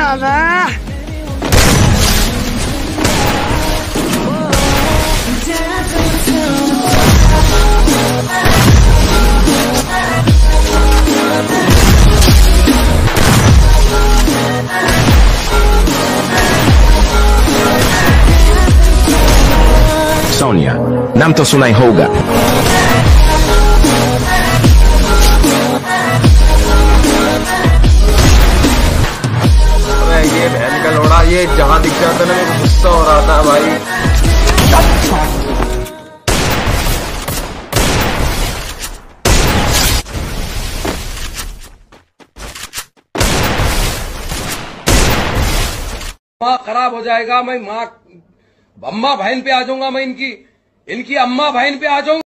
साला। Sonia, nam to sunaj hołga. अरे ये बहन का लोड़ा, ये जहाँ दिख जाता ना मेरे गुस्सा हो रहा था भाई। माँ खराब हो जाएगा, मैं माँ अम्मा बहन पे आ जाऊंगा, मैं इनकी अम्मा बहन पे आ जाऊंगा।